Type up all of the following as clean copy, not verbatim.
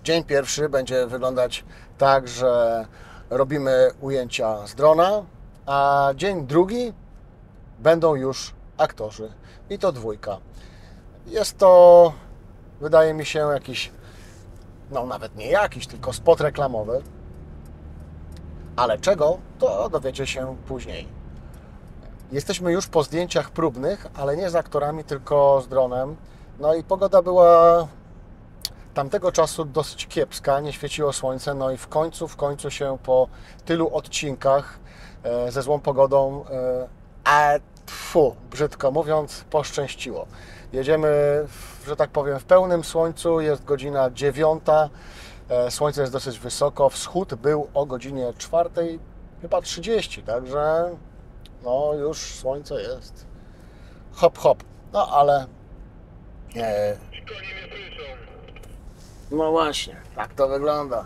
Dzień pierwszy będzie wyglądać tak, że robimy ujęcia z drona, a dzień drugi będą już aktorzy i to dwójka. Jest to, wydaje mi się, jakiś, no nawet nie jakiś, tylko spot reklamowy. Ale czego, to dowiecie się później. Jesteśmy już po zdjęciach próbnych, ale nie z aktorami, tylko z dronem. No i pogoda była tamtego czasu dosyć kiepska, nie świeciło słońce, no i w końcu się po tylu odcinkach ze złą pogodą, brzydko mówiąc, poszczęściło. Jedziemy, że tak powiem, w pełnym słońcu, jest godzina 9, słońce jest dosyć wysoko, wschód był o godzinie 4, chyba 30, także no już słońce jest hop hop, no ale no właśnie, tak to wygląda.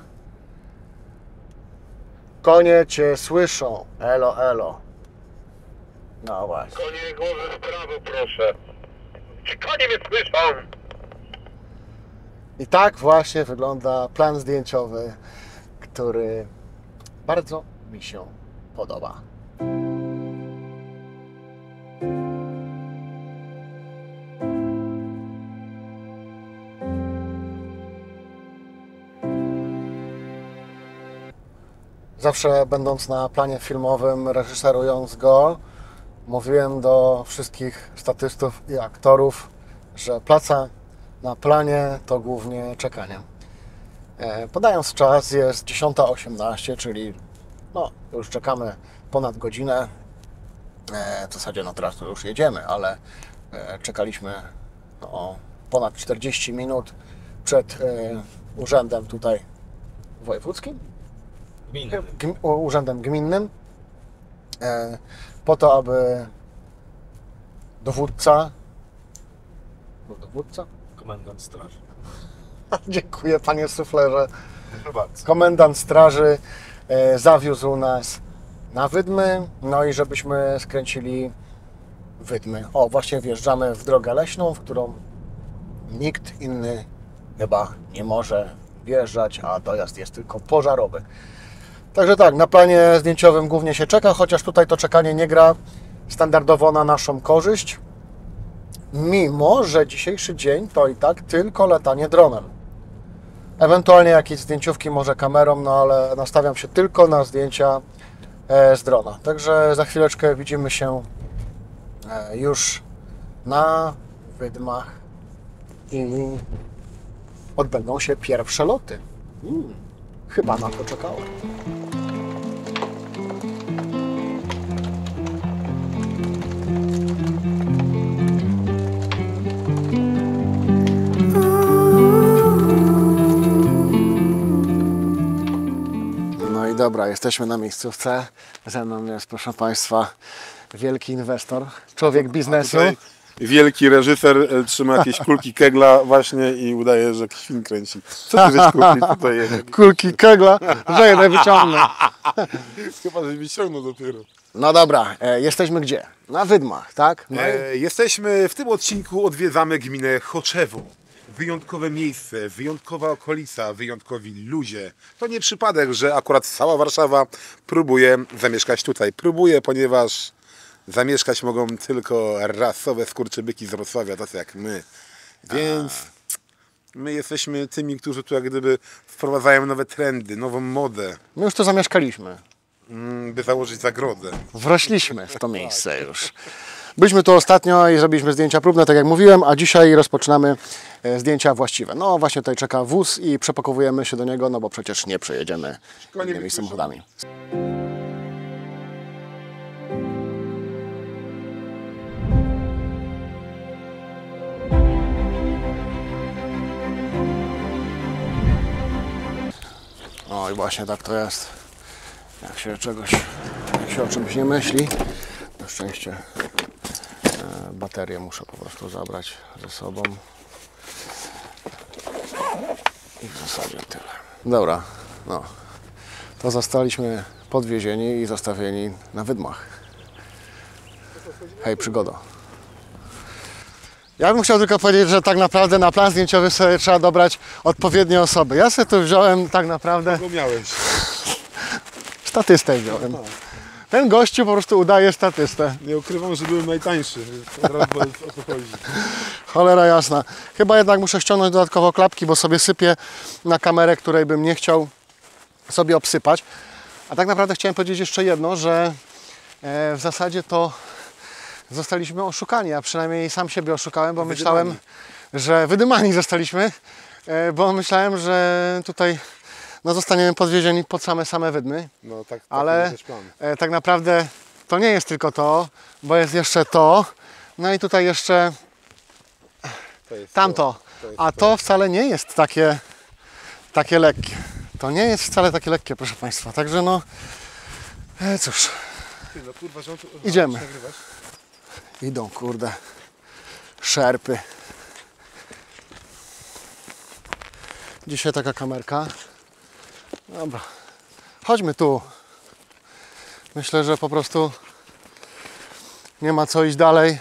Konie Cię słyszą, elo elo. No właśnie. Konie, głowę w prawo, proszę. Czy konie mnie słyszą? I tak właśnie wygląda plan zdjęciowy, który bardzo mi się podoba. Zawsze będąc na planie filmowym, reżyserując go, mówiłem do wszystkich statystów i aktorów, że praca na planie to głównie czekanie. Podając czas, jest 10:18, czyli no, już czekamy ponad godzinę. W zasadzie no teraz to już jedziemy, ale czekaliśmy no, ponad 40 minut przed urzędem tutaj wojewódzkim. Urzędem gminnym, po to, aby dowódca, Komendant straży. dziękuję panie suflerze, komendant straży zawiózł nas na Wydmy, no i żebyśmy skręcili Wydmy. O, właśnie wjeżdżamy w drogę leśną, w którą nikt inny chyba nie może wjeżdżać, a dojazd jest tylko pożarowy. Także tak, na planie zdjęciowym głównie się czeka, chociaż tutaj to czekanie nie gra standardowo na naszą korzyść, mimo że dzisiejszy dzień to i tak tylko latanie dronem. Ewentualnie jakieś zdjęciówki może kamerą, no ale nastawiam się tylko na zdjęcia z drona. Także za chwileczkę widzimy się już na Wydmach i odbędą się pierwsze loty. Chyba na to czekałem. No i dobra, jesteśmy na miejscówce. Ze mną jest, proszę Państwa, wielki inwestor, człowiek biznesu. Wielki reżyser trzyma jakieś kulki kegla właśnie i udaje, że jakiś film kręci. Co ty żeś kulki tutaj? Kulki kegla, że jeden wyciągnę. Chyba, że wyciągnął dopiero. No dobra, jesteśmy gdzie? Na Wydmach, tak? No Jesteśmy, w tym odcinku odwiedzamy gminę Choczewo. Wyjątkowe miejsce, wyjątkowa okolica, wyjątkowi ludzie. To nie przypadek, że akurat cała Warszawa próbuje zamieszkać tutaj. Próbuje, ponieważ zamieszkać mogą tylko rasowe skurczybyki z Wrocławia, tacy jak my. Więc my jesteśmy tymi, którzy tu jak gdyby wprowadzają nowe trendy, nową modę. My już tu zamieszkaliśmy. By założyć zagrodę. Wrośliśmy w to miejsce już. Byliśmy tu ostatnio i zrobiliśmy zdjęcia próbne, tak jak mówiłem, a dzisiaj rozpoczynamy zdjęcia właściwe. No właśnie tutaj czeka wóz i przepakowujemy się do niego, no bo przecież nie przejedziemy innymi samochodami. No i właśnie tak to jest. Jak się o czymś nie myśli, na szczęście baterię muszę po prostu zabrać ze sobą i w zasadzie tyle. Dobra, no to zostaliśmy podwiezieni i zostawieni na Wydmach. Hej, przygoda. Ja bym chciał tylko powiedzieć, że tak naprawdę na plan zdjęciowy sobie trzeba dobrać odpowiednie osoby. Ja sobie tu wziąłem tak naprawdę... Kogo miałeś? Statystę wziąłem. Ten gościu po prostu udaje statystę. Nie ukrywam, że byłem najtańszy. Od razu o co chodzi. Cholera jasna. Chyba jednak muszę ściągnąć dodatkowo klapki, bo sobie sypię na kamerę, której bym nie chciał sobie obsypać. A tak naprawdę chciałem powiedzieć jeszcze jedno, że w zasadzie to zostaliśmy oszukani, a przynajmniej sam siebie oszukałem, bo myślałem, że wydymani zostaliśmy, bo myślałem, że tutaj no, zostaniemy podwiezieni pod same wydmy. No tak, ale tak naprawdę to nie jest tylko to, bo jest jeszcze to, no i tutaj jeszcze tamto, a to wcale nie jest takie lekkie. To nie jest wcale takie lekkie, proszę Państwa, także no cóż, no, kurwa, idziemy. Idą, kurde, szerpy. Dzisiaj taka kamerka. Dobra, chodźmy tu. Myślę, że po prostu nie ma co iść dalej,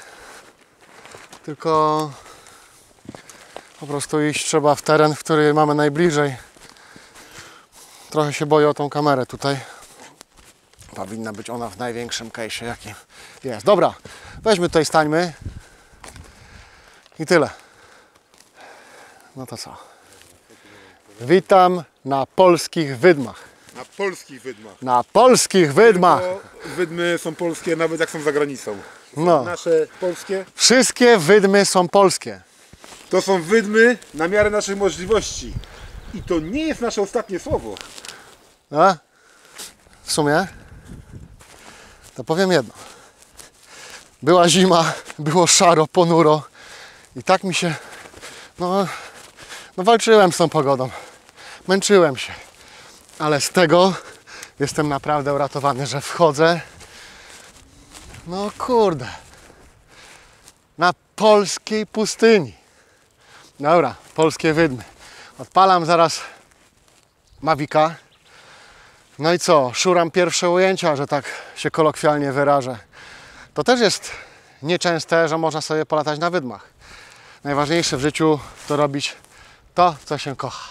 tylko po prostu iść trzeba w teren, w który mamy najbliżej. Trochę się boję o tą kamerę tutaj. Powinna być ona w największym case'ie, jaki jest. Dobra, weźmy tutaj, stańmy i tyle. No to co? Witam na polskich wydmach. Na polskich wydmach. Na polskich wydmach. Bo wydmy są polskie nawet jak są za granicą. No. Nasze polskie. Wszystkie wydmy są polskie. To są wydmy na miarę naszych możliwości. I to nie jest nasze ostatnie słowo. A? W sumie to powiem jedno. Była zima, było szaro, ponuro i tak mi się... No walczyłem z tą pogodą. Męczyłem się. Ale z tego jestem naprawdę uratowany, że wchodzę. No kurde. Na polskiej pustyni. Dobra, polskie wydmy. Odpalam zaraz Mavica. No i co? Szuram pierwsze ujęcia, że tak się kolokwialnie wyrażę. To też jest nieczęste, że można sobie polatać na wydmach. Najważniejsze w życiu to robić to, co się kocha.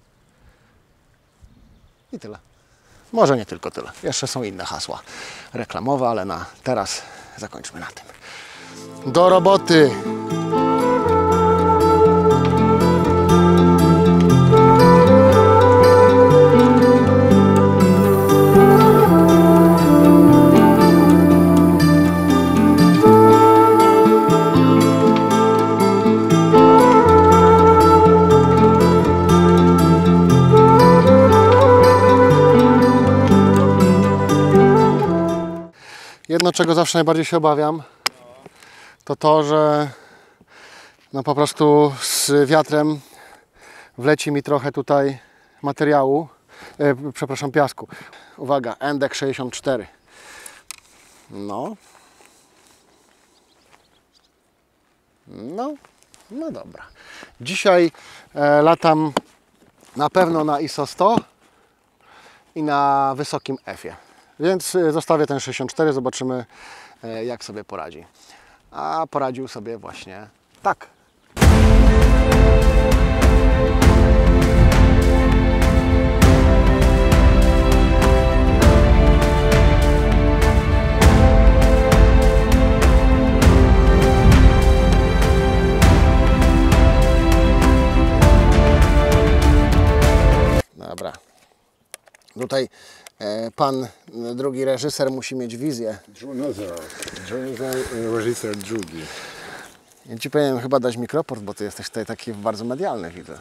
I tyle. Może nie tylko tyle. Jeszcze są inne hasła reklamowe, ale na teraz zakończmy na tym. Do roboty! Jedno, czego zawsze najbardziej się obawiam, to to, że no po prostu z wiatrem wleci mi trochę tutaj materiału, przepraszam, piasku. Uwaga, Endek 64. No dobra. Dzisiaj latam na pewno na ISO 100 i na wysokim F-ie. Więc zostawię ten 64, zobaczymy jak sobie poradzi. A poradził sobie właśnie tak. Dobra. Tutaj pan drugi reżyser musi mieć wizję. Reżyser drugi. Ja ci powinienem chyba dać mikroport, bo ty jesteś tutaj taki bardzo medialny, widzę.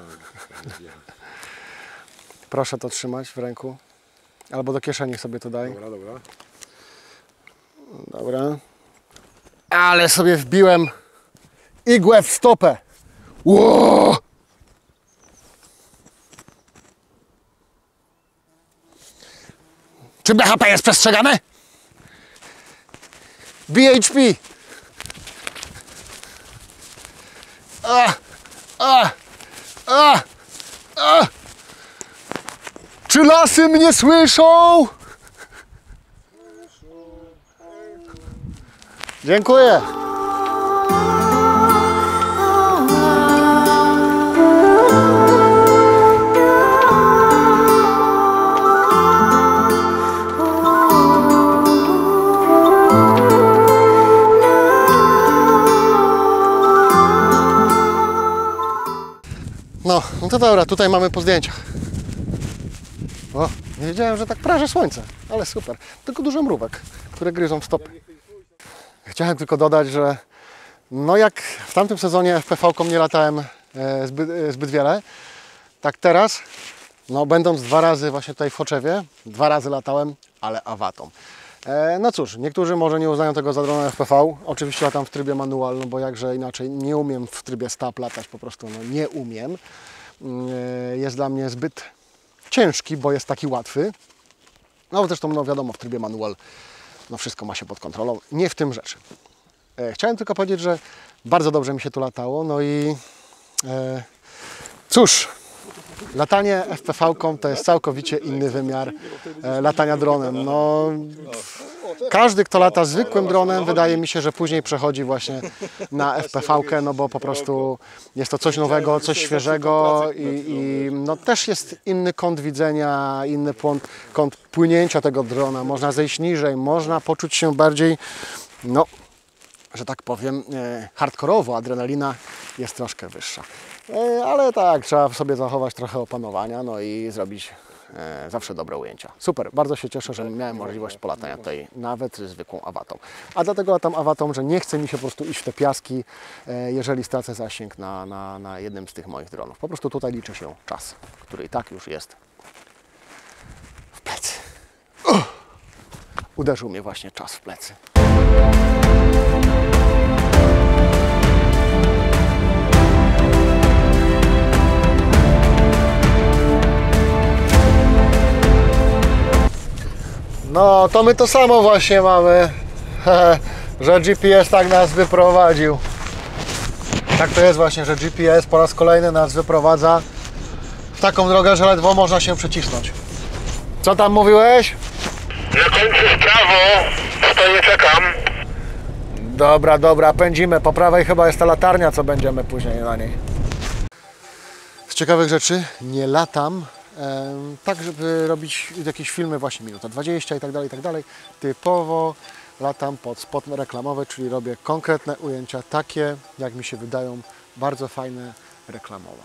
Proszę to trzymać w ręku. Albo do kieszeni sobie to daj. Dobra, dobra. Dobra. Ale sobie wbiłem igłę w stopę. Ło! Czy BHP jest przestrzegane? BHP. Czy lasy mnie słyszą? Dziękuję. No dobra, tutaj mamy po zdjęciach. O, nie wiedziałem, że tak praży słońce, ale super. Tylko dużo mrówek, które gryzą w stopy. Chciałem tylko dodać, że no jak w tamtym sezonie FPV-ką nie latałem zbyt wiele, tak teraz, no będąc 2 razy właśnie tutaj w Choczewie, 2 razy latałem, ale awatą. No cóż, niektórzy może nie uznają tego za drona FPV. Oczywiście latam w trybie manual, no bo jakże inaczej, nie umiem w trybie stop latać, po prostu no nie umiem. Jest dla mnie zbyt ciężki, bo jest taki łatwy. No zresztą, no wiadomo, w trybie manual no wszystko ma się pod kontrolą. Nie w tym rzecz. Chciałem tylko powiedzieć, że bardzo dobrze mi się tu latało. No i cóż, latanie FPV-ką to jest całkowicie inny wymiar latania dronem. No, każdy, kto lata zwykłym dronem, wydaje mi się, że później przechodzi właśnie na FPV-kę, no bo po prostu jest to coś nowego, coś świeżego i no też jest inny kąt widzenia, inny kąt płynięcia tego drona. Można zejść niżej, można poczuć się bardziej, no, że tak powiem, hardkorowo. Adrenalina jest troszkę wyższa. Ale tak, trzeba sobie zachować trochę opanowania, no i zrobić zawsze dobre ujęcia. Super, bardzo się cieszę, że miałem możliwość polatania tutaj nawet zwykłą awatą. A dlatego latam awatą, że nie chce mi się po prostu iść w te piaski, jeżeli stracę zasięg na jednym z tych moich dronów. Po prostu tutaj liczy się czas, który i tak już jest w plecy. Uderzył mnie właśnie czas w plecy. No, to my to samo właśnie mamy, że GPS tak nas wyprowadził. Tak to jest właśnie, że GPS po raz kolejny nas wyprowadza w taką drogę, że ledwo można się przycisnąć. Co tam mówiłeś? Na końcu w prawo, stoję, czekam. Dobra, dobra, pędzimy. Po prawej chyba jest ta latarnia, co będziemy później na niej. Z ciekawych rzeczy nie latam tak, żeby robić jakieś filmy właśnie minuta 20 i tak dalej. Typowo latam pod spot reklamowy, czyli robię konkretne ujęcia, takie jak mi się wydają bardzo fajne, reklamowe.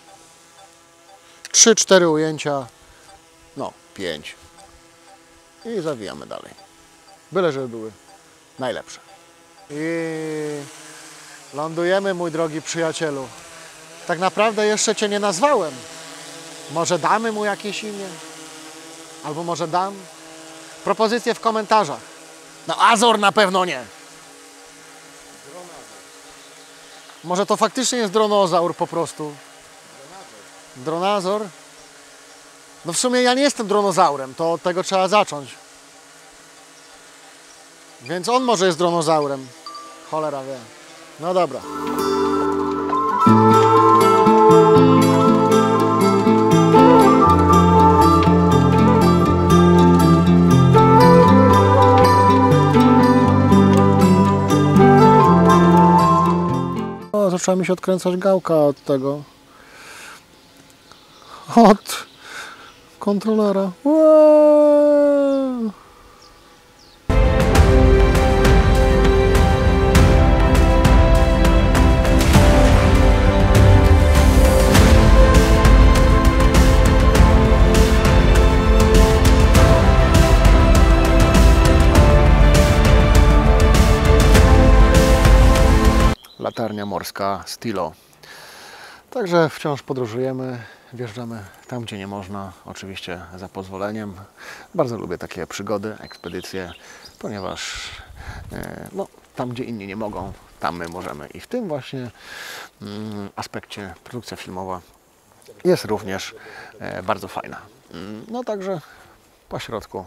3-4 ujęcia, no 5 i zawijamy dalej. Byle żeby były najlepsze. I lądujemy, mój drogi przyjacielu. Tak naprawdę jeszcze Cię nie nazwałem. Może damy mu jakieś imię? Albo może dam? Propozycje w komentarzach. No Azor na pewno nie. Może to faktycznie jest dronozaur po prostu. Dronazor? No w sumie ja nie jestem dronozaurem, to od tego trzeba zacząć. Więc on może jest dronozaurem. Cholera wie. No dobra. O, zaczęła mi się odkręcać gałka od tego. Od kontrolera. Wow. Latarnia morska Stilo. Także wciąż podróżujemy, wjeżdżamy tam, gdzie nie można, oczywiście za pozwoleniem. Bardzo lubię takie przygody, ekspedycje, ponieważ no, tam, gdzie inni nie mogą, tam my możemy. I w tym właśnie aspekcie produkcja filmowa jest również bardzo fajna. No także po środku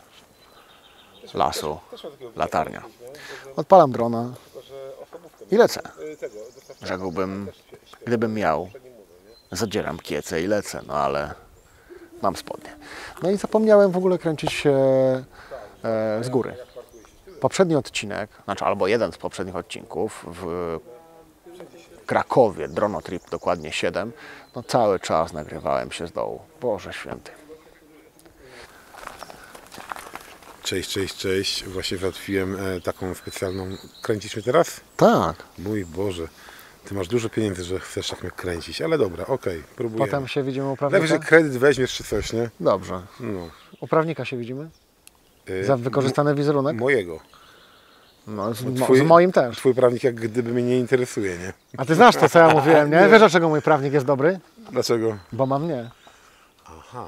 lasu latarnia. Odpalam drona i lecę. Rzekłbym, gdybym miał, zadzieram kiece i lecę, no ale mam spodnie. No i zapomniałem w ogóle kręcić z góry. Poprzedni odcinek, znaczy albo jeden z poprzednich odcinków w Krakowie, Dronotrip, dokładnie 7, no cały czas nagrywałem się z dołu. Boże święty. Cześć. Właśnie załatwiłem taką specjalną... Kręcisz mnie teraz? Tak. Mój Boże. Ty masz dużo pieniędzy, że chcesz tak mnie kręcić, ale dobra, okej, próbujemy. Potem się widzimy u prawnika? Najwyżej kredyt weźmiesz czy coś, nie? Dobrze. No. U prawnika się widzimy? Za wykorzystany wizerunek? Mojego. No, z moim też. Twój prawnik jak gdyby mnie nie interesuje, nie? A ty znasz to, co ja mówiłem, nie? Wiesz, dlaczego mój prawnik jest dobry? Dlaczego? Bo mam nie. Aha.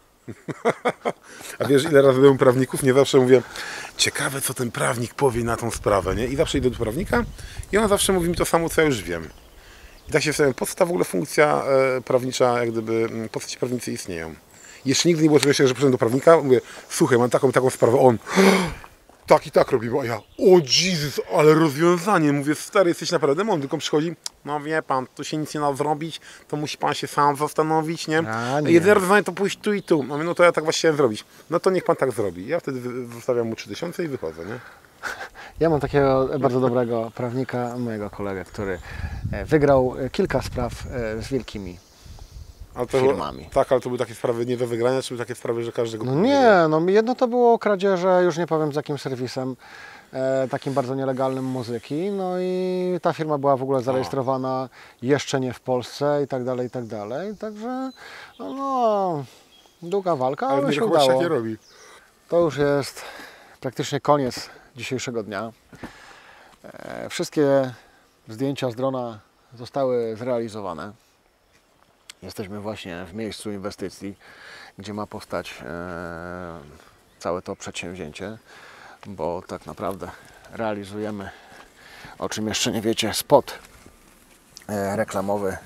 A wiesz, ile razy byłem u prawników? Nie zawsze mówię, ciekawe co ten prawnik powie na tą sprawę, nie? I zawsze idę do prawnika i on zawsze mówi mi to samo, co ja już wiem. I tak się zastanawiam, po co ta w ogóle funkcja prawnicza, jak gdyby, po co ci prawnicy istnieją? Jeszcze nigdy nie było czegoś, że przyszedłem do prawnika, mówię, słuchaj, mam taką sprawę, on tak i tak robimy, a ja, o Jezus, ale rozwiązanie, mówię, stary, jesteś naprawdę mądry, tylko przychodzi, no wie pan, tu się nic nie da zrobić, to musi pan się sam zastanowić, nie? A, nie. Jedyne rozwiązanie to pójść tu i tu, no, mówię, no to ja tak właśnie chciałem zrobić, no to niech pan tak zrobi, ja wtedy zostawiam mu 3000 i wychodzę, nie? Ja mam takiego bardzo dobrego prawnika, mojego kolegę, który wygrał kilka spraw z wielkimi Ale to, firmami. tak, ale to były takie sprawy nie do wygrania, czy były takie sprawy, że każdego... No nie, no jedno to było kradzieże, już nie powiem z jakim serwisem, takim bardzo nielegalnym muzyki, no i ta firma była w ogóle zarejestrowana jeszcze nie w Polsce i tak dalej, także no długa walka, ale się chyba się udało. nie robi. To już jest praktycznie koniec dzisiejszego dnia. Wszystkie zdjęcia z drona zostały zrealizowane. Jesteśmy właśnie w miejscu inwestycji, gdzie ma powstać całe to przedsięwzięcie, bo tak naprawdę realizujemy, o czym jeszcze nie wiecie, spot reklamowy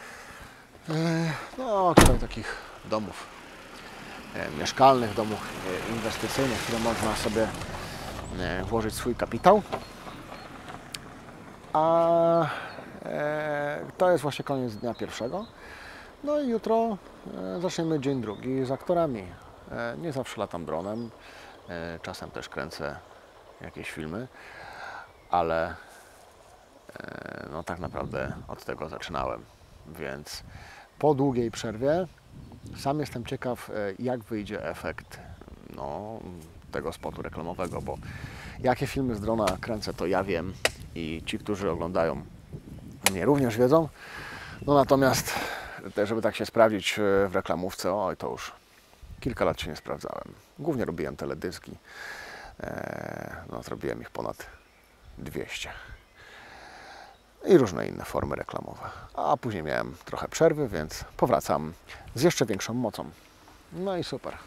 no tutaj takich domów mieszkalnych, domów inwestycyjnych, w które można sobie włożyć swój kapitał. A to jest właśnie koniec dnia pierwszego. No i jutro zaczniemy dzień drugi z aktorami. Nie zawsze latam dronem, czasem też kręcę jakieś filmy, ale no tak naprawdę od tego zaczynałem. Więc po długiej przerwie sam jestem ciekaw, jak wyjdzie efekt tego spotu reklamowego, bo jakie filmy z drona kręcę, to ja wiem i ci, którzy oglądają mnie również wiedzą. No natomiast żeby tak się sprawdzić w reklamówce, oj, to już kilka lat się nie sprawdzałem. Głównie robiłem teledyski, no, zrobiłem ich ponad 200 i różne inne formy reklamowe. A później miałem trochę przerwy, więc powracam z jeszcze większą mocą. No i super.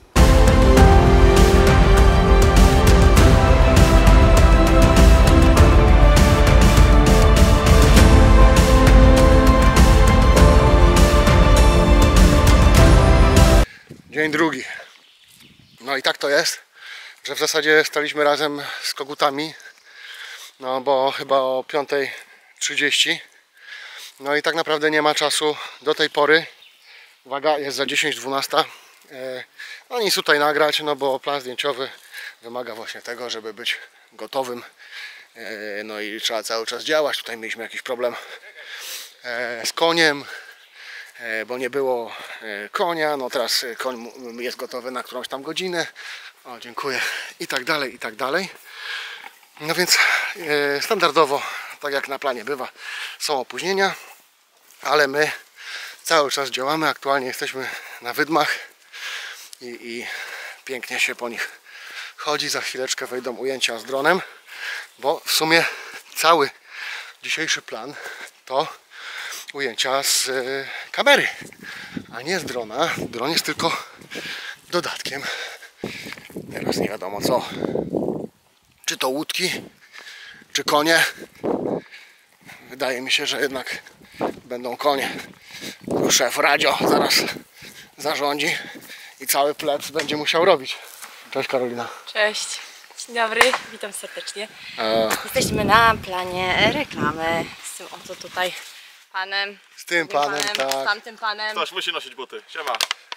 Dzień drugi. No i tak to jest, że w zasadzie staliśmy razem z kogutami, no bo chyba o 5:30. No i tak naprawdę nie ma czasu do tej pory. Uwaga, jest za 10:12. No nic tutaj nagrać, no bo plan zdjęciowy wymaga właśnie tego, żeby być gotowym. No i trzeba cały czas działać. Tutaj mieliśmy jakiś problem z koniem, bo nie było konia, no teraz koń jest gotowy na którąś tam godzinę, o dziękuję, i tak dalej, i tak dalej. No więc standardowo, tak jak na planie bywa, są opóźnienia, ale my cały czas działamy, aktualnie jesteśmy na wydmach i pięknie się po nich chodzi, za chwileczkę wejdą ujęcia z dronem, bo w sumie cały dzisiejszy plan to ujęcia z kamery, a nie z drona. Dron jest tylko dodatkiem. Teraz nie wiadomo co. Czy to łódki, czy konie. Wydaje mi się, że jednak będą konie. Szef radio zaraz zarządzi i cały plebs będzie musiał robić. Cześć Karolina. Cześć, dzień dobry, witam serdecznie. Jesteśmy na planie reklamy z tym oto tutaj panem. Z tym panem, tak. Z tamtym panem. Ktoś musi nosić buty. Siema.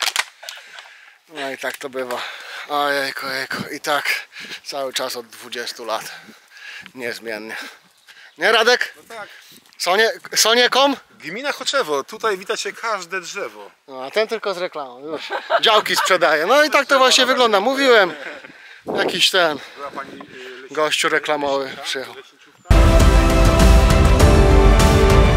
No i tak to bywa. Ojejku, i tak cały czas od 20 lat. Niezmiennie. Nie Radek? No tak. Sonie.com? Gmina Choczewo, tutaj widać się każde drzewo. No, a ten tylko z reklamą. Już. Działki sprzedaje. No i tak to właśnie wygląda. Mówiłem. Jakiś ten Była pani gościu reklamowy przyjechał. leśniczówka.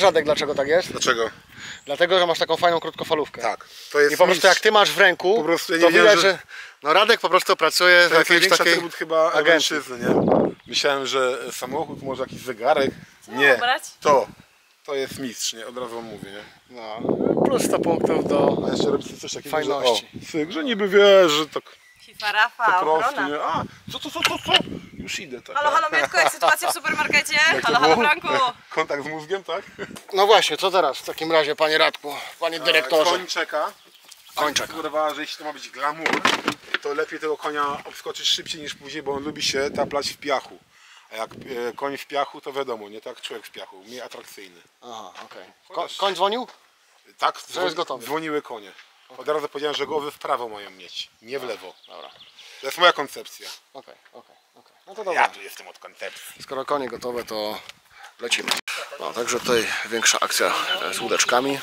Radek, dlaczego tak jest? Dlaczego? Dlatego, że masz taką fajną krótkofalówkę. Tak. To jest I po prostu jak ty masz w ręku, Po prostu ja nie to wiedziałem, widać, że... No Radek po prostu pracuje w To jest jakiejś największy takiej atrybut chyba agencji. mężczyzny, nie? Myślałem, że samochód, może jakiś zegarek. Nie, brać? to jest mistrz, nie? Od razu wam mówię, nie? No, plus 100 punktów do... A jeszcze robicie coś takiego, Fajności. że syk, że niby wiesz, że tak Farafa, po prostu, ochrona. nie? A, co? Już idę, tak. Halo, halo Mietko, jak sytuacja w supermarkecie? Jak to Halo, halo było? Franku. Kontakt z mózgiem, tak? No właśnie, co teraz w takim razie, panie Radku, panie dyrektorze? Koń czeka. Koń czeka. Sugerowała, że jeśli to ma być glamour, to lepiej tego konia obskoczyć szybciej niż później, bo on lubi się taplać w piachu. A jak koń w piachu, to wiadomo, nie tak człowiek w piachu, mniej atrakcyjny. Aha, okej. Chociaż- Koń dzwonił? Tak, Że jest gotowy. dzwoniły konie. Od razu powiedziałem, że głowy w prawo mają mieć, nie w lewo. Dobra, To jest moja koncepcja. okej. No to dobra. Ja tu jestem od koncepcji. Skoro konie gotowe, to lecimy. No, także tutaj większa akcja z łódeczkami.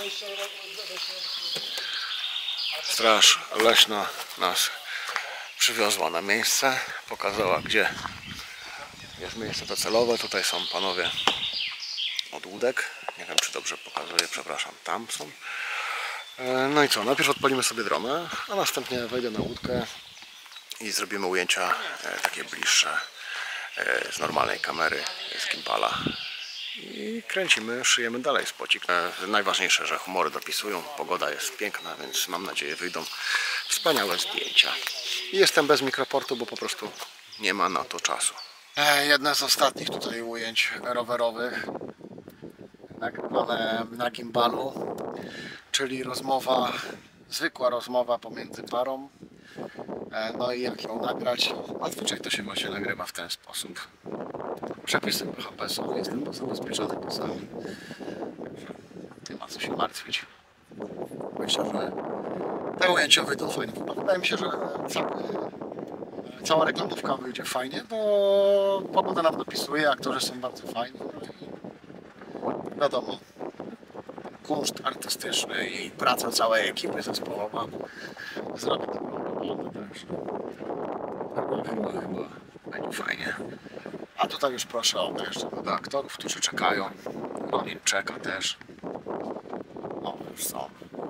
Straż leśna nas przywiozła na miejsce, pokazała, gdzie jest miejsce docelowe. Tutaj są panowie od łódek. Nie wiem, czy dobrze pokazuję, przepraszam, tam są. No i co, najpierw odpalimy sobie dronę, a następnie wejdę na łódkę i zrobimy ujęcia takie bliższe z normalnej kamery, z gimbala. I kręcimy, szyjemy dalej spocik. Najważniejsze, że humory dopisują, pogoda jest piękna, więc mam nadzieję wyjdą wspaniałe zdjęcia. I jestem bez mikroportu, bo po prostu nie ma na to czasu. Jedne z ostatnich tutaj ujęć rowerowych nagrywane na gimbalu, czyli rozmowa, zwykła rozmowa pomiędzy parą. No i jak ją nagrać? Zazwyczaj to się właśnie nagrywa w ten sposób. Przepisy BHP są, jestem zabezpieczony pasami. Nie ma co się martwić. Myślę, że te ujęcia wyjdą fajnie. Wydaje mi się, że cała reklamówka wyjdzie fajnie, bo pogoda nam dopisuje, aktorzy są bardzo fajni. No i wiadomo, kunszt artystyczny i praca całej ekipy zespołowa zrobi dobrą robotę też. Chyba będzie fajnie. A tutaj już proszę o jeszcze do aktorów, którzy czekają. Ronin czeka też. O, już są.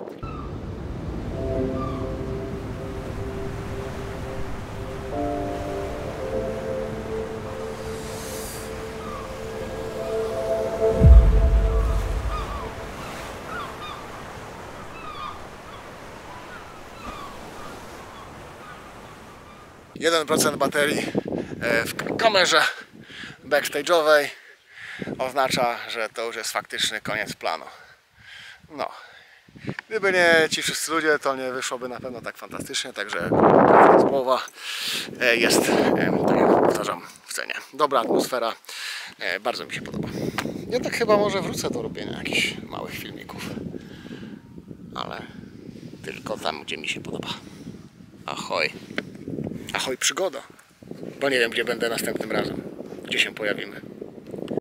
Jeden procent baterii w kamerze backstage'owej oznacza, że to już jest faktyczny koniec planu. No, gdyby nie ci wszyscy ludzie, to nie wyszłoby na pewno tak fantastycznie, także słowa jest, tak jak powtarzam, w cenie. Dobra atmosfera, bardzo mi się podoba. Ja tak chyba może wrócę do robienia jakichś małych filmików, ale tylko tam, gdzie mi się podoba. Ahoj. Ahoj przygoda, bo nie wiem, gdzie będę następnym razem, gdzie się pojawimy.